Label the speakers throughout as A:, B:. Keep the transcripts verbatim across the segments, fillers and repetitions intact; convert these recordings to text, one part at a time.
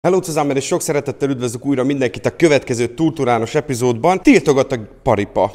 A: Hello zusammen, és sok szeretettel üdvözlök újra mindenkit a következő túlturános epizódban. Tiltogat a paripa.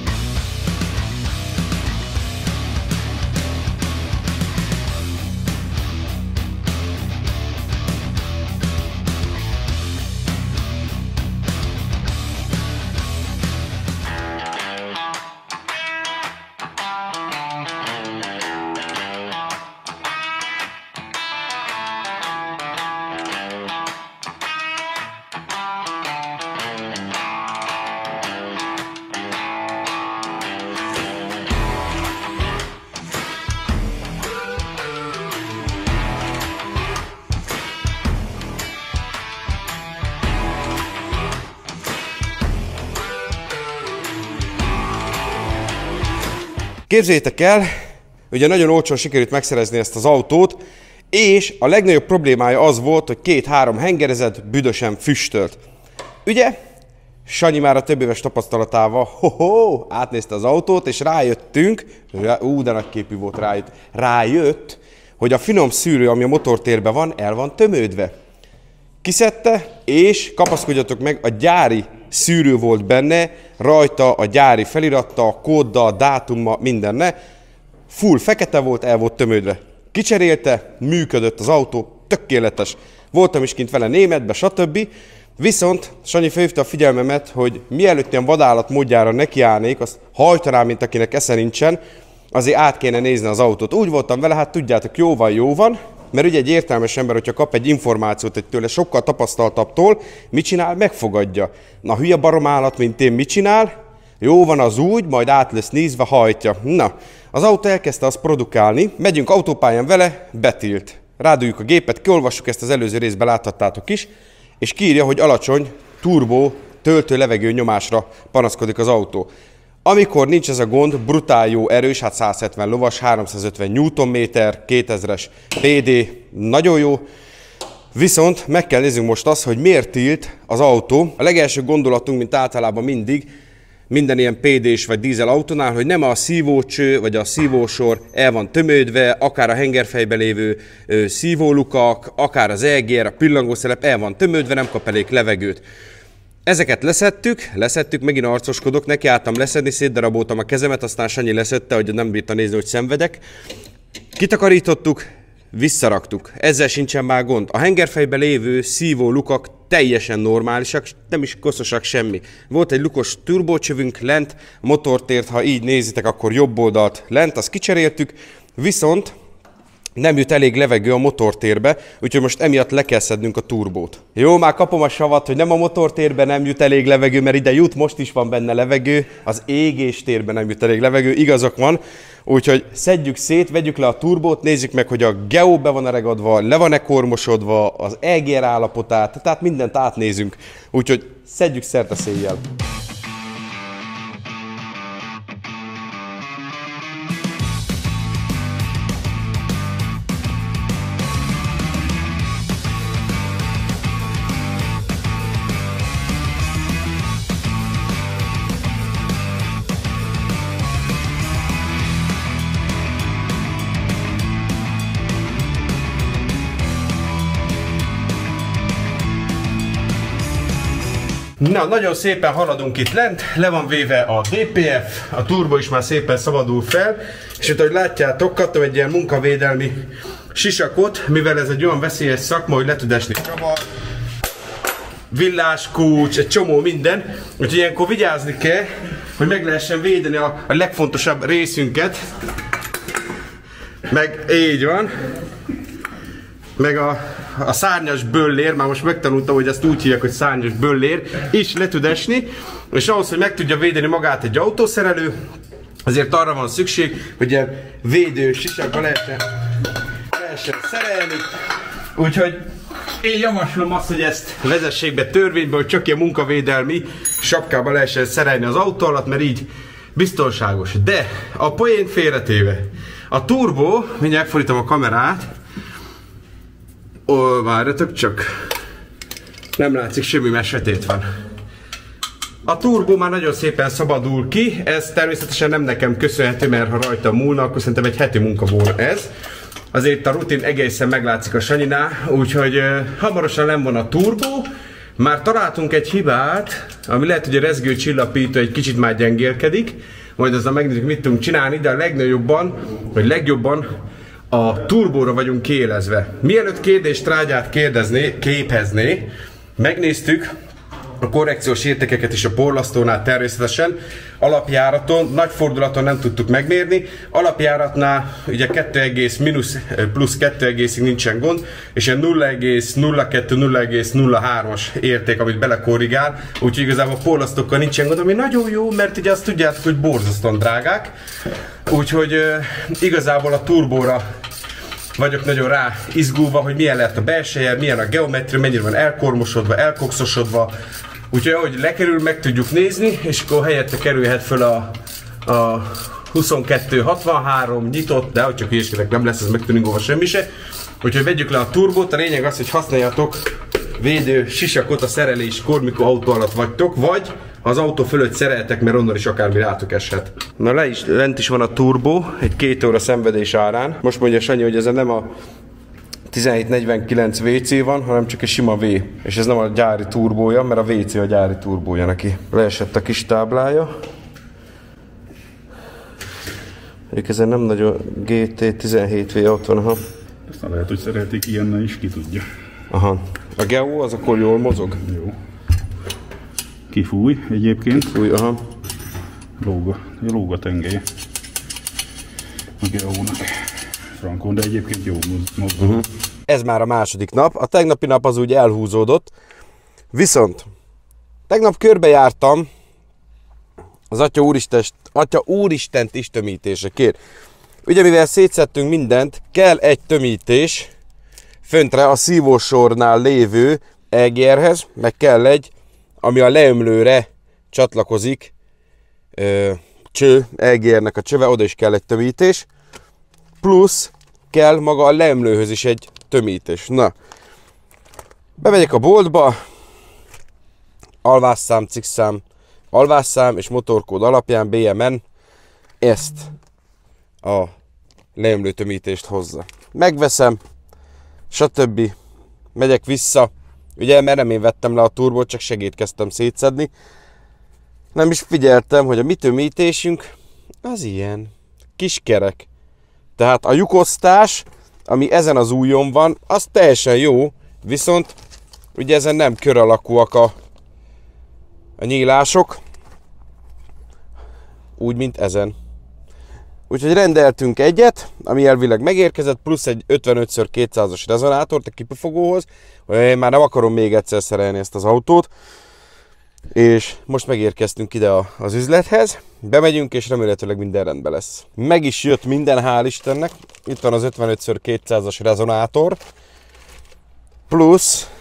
A: Képzeljétek el, ugye nagyon olcsón sikerült megszerezni ezt az autót, és a legnagyobb problémája az volt, hogy két-három hengerezett, büdösen füstölt. Ugye? Sanyi már a több éves tapasztalatával ho-ho, átnézte az autót, és rájöttünk, ú, de nagy képű volt rájött, rájött, hogy a finom szűrő, ami a motortérben van, el van tömődve. Kiszedte, és kapaszkodjatok meg, a gyári szűrő volt benne, rajta a gyári felirattal, a kóddal, dátummal, mindenne. Full fekete volt, el volt tömődve. Kicserélte, működött az autó, tökéletes. Voltam is kint vele németbe, stb. Viszont Sanyi felhívta a figyelmemet, hogy mielőtt ilyen vadállat módjára nekiállnék, azt hajtanám, mint akinek esze nincsen, azért át kéne nézni az autót. Úgy voltam vele, hát tudjátok, jó van, jó van. Mert ugye egy értelmes ember, hogyha kap egy információt egy tőle sokkal tapasztaltabbtól, mit csinál? Megfogadja. Na, hülye baromállat, mint én, mit csinál? Jó van az úgy, majd át lesz nézve, hajtja. Na, az autó elkezdte azt produkálni, megyünk autópályán vele, betilt. Ráduljuk a gépet, kiolvassuk, ezt az előző részben láthattátok is, és kiírja, hogy alacsony turbó töltő levegő nyomásra panaszkodik az autó. Amikor nincs ez a gond, brutál jó erős, hát száz hetven lovas, háromszázötven newtonméter, kétezres pé dé, nagyon jó. Viszont meg kell néznünk most azt, hogy miért tilt az autó. A legelső gondolatunk, mint általában mindig, minden ilyen pé dés vagy dízel autónál, hogy nem a szívócső vagy a szívósor el van tömődve, akár a hengerfejben lévő ö, szívólukak, akár az é gé er, a pillangószelep el van tömődve, nem kap elég levegőt. Ezeket leszettük, leszettük, megint arcoskodok, neki álltam leszedni, szétdaraboltam a kezemet, aztán Sanyi leszedte, hogy nem bírta nézni, hogy szenvedek. Kitakarítottuk, visszaraktuk. Ezzel sincsen már gond. A hengerfejben lévő szívó lukak teljesen normálisak, nem is koszosak semmi. Volt egy lukos turbócsövünk lent, a motortért, ha így nézitek, akkor jobb oldalt lent, azt kicseréltük, viszont nem jut elég levegő a motortérbe, úgyhogy most emiatt le kell szednünk a turbót. Jó, már kapom a savat, hogy nem a motortérbe nem jut elég levegő, mert ide jut, most is van benne levegő, az égéstérben nem jut elég levegő, igazak van. Úgyhogy szedjük szét, vegyük le a turbót, nézzük meg, hogy a geó be van regadva, le van-e kormosodva, az é gé er állapotát, tehát mindent átnézünk. Úgyhogy szedjük szerte széjjel. Na, nagyon szépen haladunk itt lent, le van véve a dé pé ef, a turbo is már szépen szabadul fel, és itt, ahogy látjátok, kaptam egy ilyen munkavédelmi sisakot, mivel ez egy olyan veszélyes szakma, hogy le tud esni travar, villáskulcs, egy csomó minden, úgyhogy ilyenkor vigyázni kell, hogy meg lehessen védeni a, a legfontosabb részünket, meg így van, meg a a szárnyas böllér, már most megtanultam, hogy ezt úgy hívják, hogy szárnyas böllér, is le tud esni, és ahhoz, hogy meg tudja védeni magát egy autószerelő, azért arra van szükség, hogy ilyen védő sisakba lehessen, lehessen szerelni. Úgyhogy én javaslom azt, hogy ezt vezessék be törvénybe, hogy csak ilyen munkavédelmi sapkába lehessen szerelni az autó alatt, mert így biztonságos. De a poént félretéve, a turbo, mindjárt fordítom a kamerát, ó, várjatok csak, nem látszik semmi, mert sötét van. A turbó már nagyon szépen szabadul ki, ez természetesen nem nekem köszönhető, mert ha rajta múlna, akkor szerintem egy heti munka volna ez. azért a rutin egészen meglátszik a Sanyinál, úgyhogy uh, hamarosan nem van a turbó. Már találtunk egy hibát, ami lehet, hogy a rezgő csillapító egy kicsit már gyengélkedik, majd azzal megnézzük, mit tudunk csinálni, de a legnagyobban, vagy legjobban a turbóra vagyunk kiélezve. Mielőtt kérdés-trágyát kérdezné, képezné, megnéztük a korrekciós értékeket is a porlasztónál természetesen, alapjáraton, nagy fordulaton nem tudtuk megmérni, alapjáratnál ugye kettő egész mínusz plusz kettő egészig nincsen gond, és ilyen nulla egész nulla kettő nulla egész nulla három-as érték, amit belekorrigál, úgyhogy igazából a porlasztókkal nincsen gond, ami nagyon jó, mert ugye azt tudjátok, hogy borzasztóan drágák, úgyhogy uh, igazából a turbóra vagyok nagyon rá izgulva, hogy milyen lehet a belseje, milyen a geometria, mennyire van elkormosodva, elkokszosodva. Úgyhogy ahogy lekerül, meg tudjuk nézni, és akkor helyette kerülhet föl a, a huszonkettő hatvanhárom nyitott, de hogy csak hülyeskedek, nem lesz ez megtuningolva semmi se. Úgyhogy vegyük le a turbót, a lényeg az, hogy használjatok védő sisakot a szereléskor, mikor autó alatt vagytok, vagy ha az autó fölött szereltek, mert onnan is akármi rátok eshet. Na le is, lent is van a turbó, egy két óra szenvedés árán. Most mondja Sanyi, hogy ez nem a tizenhét negyvenkilenc vé cé van, hanem csak egy sima V. És ez nem a gyári turbója, mert a vé cé a gyári turbója neki. Leesett a kis táblája. Egyébként ezen nem nagyon gé té tizenhét vé ott van, aha.
B: Aztán lehet, hogy szeretik ilyennel is, ki tudja.
A: Aha. A Geo az akkor jól mozog?
B: Jó. Kifúj egyébként.
A: Kifúj, aha.
B: Lóg a, lóg a tengelye a Geónak. Frankon, de egyébként jó mozog. Uh-huh.
A: Ez már a második nap. A tegnapi nap az úgy elhúzódott. Viszont tegnap körbejártam az Atya Úristent, Atya Úristent is tömítésekért. Ugye mivel szétszedtünk mindent, kell egy tömítés föntre a szívósornál lévő é gé erhez, meg kell egy, ami a leömlőre csatlakozik, ö, cső, é gé ernek a csöve, oda is kell egy tömítés, plusz kell maga a leömlőhöz is egy tömítés. Na, bemegyek a boltba, alvásszám, cikszám, alvásszám és motorkód alapján bé em en ezt a leömlő tömítést hozza. Megveszem, stb. Megyek vissza, ugye mert nem én vettem le a turbót, csak segítkeztem szétszedni. Nem is figyeltem, hogy a mi tömítésünk az ilyen kiskerek. Tehát a lyukosztás, ami ezen az ujjon van, az teljesen jó, viszont ugye ezen nem kör alakúak a, a nyílások, úgy, mint ezen. Úgyhogy rendeltünk egyet, ami elvileg megérkezett, plusz egy ötvenöt szor kétszázas rezonátort a kipufogóhoz. Én már nem akarom még egyszer szerelni ezt az autót. És most megérkeztünk ide az üzlethez. Bemegyünk, és remélhetőleg minden rendben lesz. Meg is jött minden, hál' Istennek. Itt van az ötvenöt szor kétszázas rezonátor. Plusz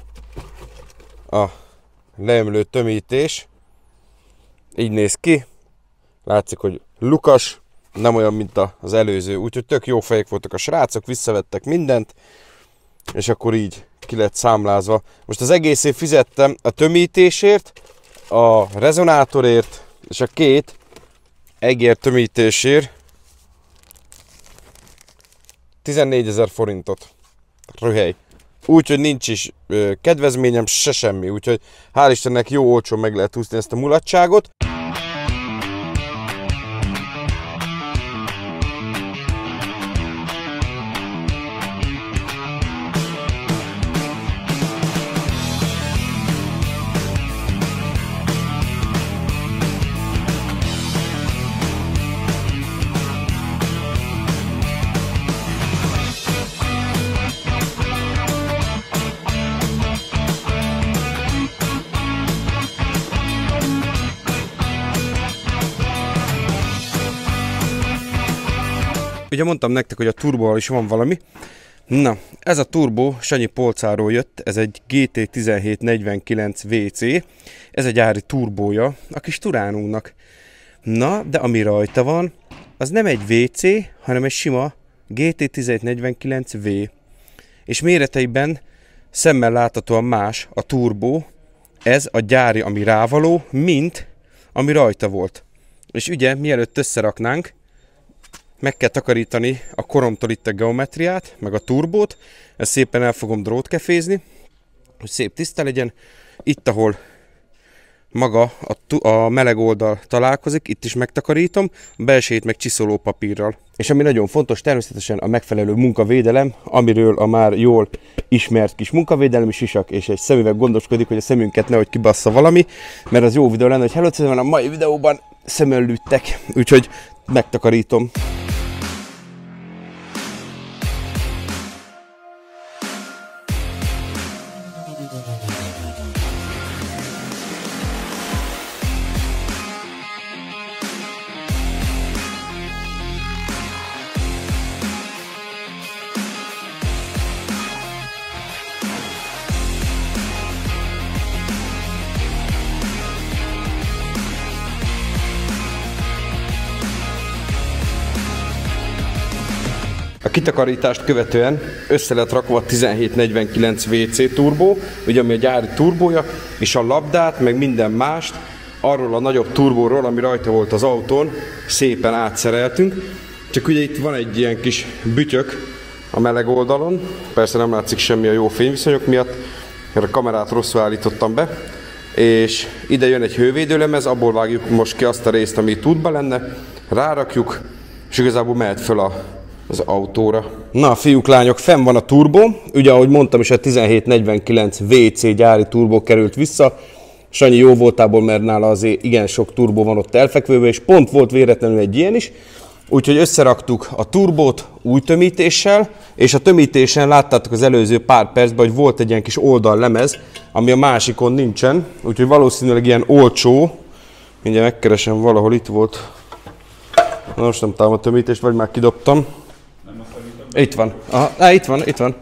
A: a leömlő tömítés. Így néz ki. Látszik, hogy lukas. Nem olyan, mint az előző, úgyhogy tök jó fejek voltak a srácok, visszavettek mindent, és akkor így ki lett számlázva. Most az egészét fizettem a tömítésért, a rezonátorért, és a két egér tömítésért tizennégyezer forintot. Röhely. Úgyhogy nincs is ö, kedvezményem, se semmi, úgyhogy hál' Istennek jó olcsón meg lehet úszni ezt a mulatságot. Ugye mondtam nektek, hogy a turbóval is van valami. Na, ez a turbó Sanyi polcáról jött, ez egy gé té tizenhét negyvenkilenc vé cé. Ez egy gyári turbója a kis Turánunknak. Na, de ami rajta van, az nem egy vé cé, hanem egy sima gé té tizenhét negyvenkilenc vé. És méreteiben szemmel láthatóan más a turbó, ez a gyári, ami rávaló, mint ami rajta volt. És ugye, mielőtt összeraknánk, meg kell takarítani a koromtól itt a geometriát, meg a turbót. Ezt szépen el fogom drótkefézni, hogy szép tiszta legyen. Itt, ahol maga a, a meleg oldal találkozik, itt is megtakarítom, a belsejét meg csiszoló papírral. És ami nagyon fontos, természetesen a megfelelő munkavédelem, amiről a már jól ismert kis munkavédelmi sisak és egy szemüveg gondoskodik, hogy a szemünket nehogy kibassza valami, mert az jó videó lenne, hogy hello, van a mai videóban szemön lőttek, úgyhogy megtakarítom. A kitakarítást követően össze lett rakva a tizenhét negyvenkilenc vé cé turbó, ugye ami a gyári turbója, és a labdát, meg minden mást arról a nagyobb turbóról, ami rajta volt az autón, szépen átszereltünk. Csak ugye itt van egy ilyen kis bütyök a meleg oldalon, persze nem látszik semmi a jó fényviszonyok miatt, mert a kamerát rosszul állítottam be, és ide jön egy hővédőlemez, abból vágjuk most ki azt a részt, ami itt útban lenne, rárakjuk, és igazából mehet föl a az autóra. Na, fiúk, lányok, fenn van a turbó. Ugye, ahogy mondtam is, a tizenhét negyvenkilenc vé cé gyári turbó került vissza. Sanyi jó voltából, mert nála azért igen sok turbó van ott elfekvőben, és pont volt véletlenül egy ilyen is. Úgyhogy összeraktuk a turbót új tömítéssel, és a tömítésen láttátok az előző pár percben, hogy volt egy ilyen kis oldallemez, ami a másikon nincsen. Úgyhogy valószínűleg ilyen olcsó. Mindjárt megkeresem, valahol itt volt. Na, most nem találom a tömítést, vagy már kidobtam. Itt van. Aha, á, itt van, itt van.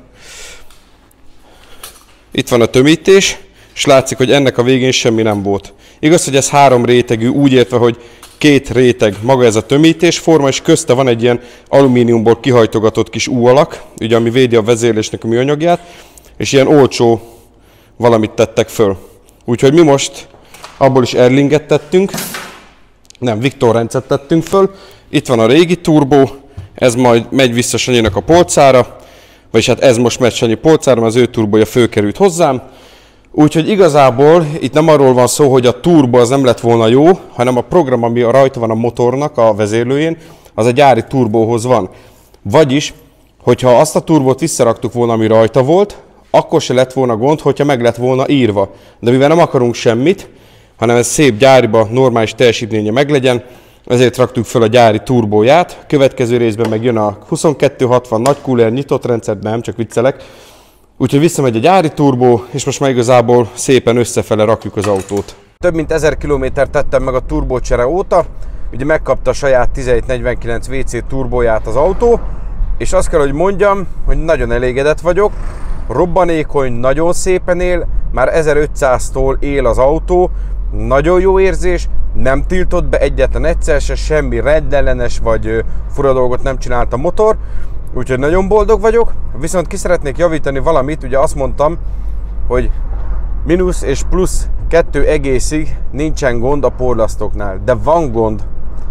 A: Itt van a tömítés, és látszik, hogy ennek a végén semmi nem volt. Igaz, hogy ez három rétegű, úgy értve, hogy két réteg maga ez a tömítés forma, és közte van egy ilyen alumíniumból kihajtogatott kis U alak, ugye, ami védi a vezérlésnek a műanyagját, és ilyen olcsó valamit tettek föl. Úgyhogy mi most abból is Erlinget tettünk, nem, Viktor rendszert tettünk föl. Itt van a régi turbó, ez majd megy vissza Sanyinak a polcára, vagyis hát ez most megy Sanyi polcára, mert az ő turbója fölkerült hozzám. Úgyhogy igazából itt nem arról van szó, hogy a turbo az nem lett volna jó, hanem a program, ami rajta van a motornak, a vezérlőjén, az a gyári turbóhoz van. Vagyis, hogyha azt a turbót visszaraktuk volna, ami rajta volt, akkor se lett volna gond, hogyha meg lett volna írva. De mivel nem akarunk semmit, hanem ez szép gyáriba normális teljesítménye meglegyen, ezért raktuk föl a gyári turbóját. Következő részben meg jön a huszonkettő hatvan nagy cooler nyitott rendszert, nem, csak viccelek. Úgyhogy visszamegy a gyári turbó, és most már igazából szépen összefele rakjuk az autót. Több mint ezer kilométert tettem meg a turbócsere óta. Ugye megkapta a saját tizenhét negyvenkilenc vé cé turbóját az autó, és azt kell, hogy mondjam, hogy nagyon elégedett vagyok. Robbanékony, nagyon szépen él, már ezerötszáztól él az autó, nagyon jó érzés, nem tiltott be egyetlen egyszer se, semmi rendellenes vagy fura dolgot nem csinált a motor, úgyhogy nagyon boldog vagyok. Viszont ki szeretnék javítani valamit, ugye azt mondtam, hogy mínusz és plusz kettő egészig nincsen gond a porlasztóknál, de van gond.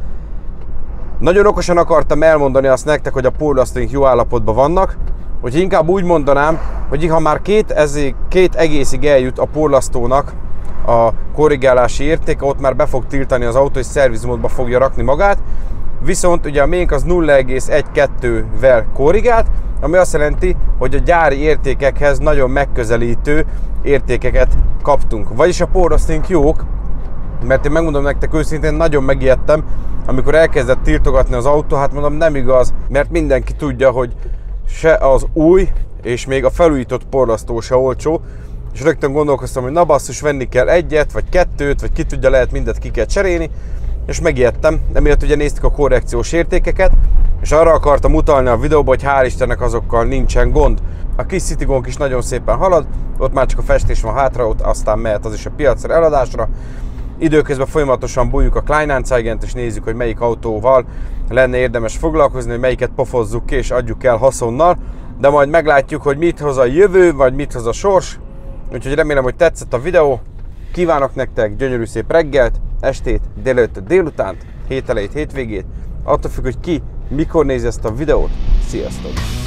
A: Nagyon okosan akartam elmondani azt nektek, hogy a porlasztóink jó állapotban vannak, hogy inkább úgy mondanám, hogy ha már két, ezé, két egészig eljut a porlasztónak a korrigálási értéke, ott már be fog tiltani az autó, és szervizmódba fogja rakni magát. Viszont ugye a miénk az nulla egész egy-kettővel korrigált, ami azt jelenti, hogy a gyári értékekhez nagyon megközelítő értékeket kaptunk. Vagyis a porlasztóink jók, mert én megmondom nektek őszintén, nagyon megijedtem, amikor elkezdett tiltogatni az autó, hát mondom, nem igaz, mert mindenki tudja, hogy se az új, és még a felújított porlasztó se olcsó, és rögtön gondolkoztam, hogy na basszus, venni kell egyet, vagy kettőt, vagy ki tudja, lehet mindet ki kell cserélni, és megijedtem, emiatt ugye néztük a korrekciós értékeket, és arra akartam utalni a videóban, hogy hál' Istennek azokkal nincsen gond. A kis Citigonk is nagyon szépen halad, ott már csak a festés van hátra, ott aztán mehet az is a piacra eladásra. Időközben folyamatosan bújjuk a Kleinanzeigent, és nézzük, hogy melyik autóval lenne érdemes foglalkozni, hogy melyiket pofozzuk ki és adjuk el haszonnal, de majd meglátjuk, hogy mit hoz a jövő, vagy mit hoz a sors. Úgyhogy remélem, hogy tetszett a videó. Kívánok nektek gyönyörű szép reggelt, estét, délelőttöt, délutánt, hételejét, hétvégét. Attól függ, hogy ki mikor néz ezt a videót. Sziasztok!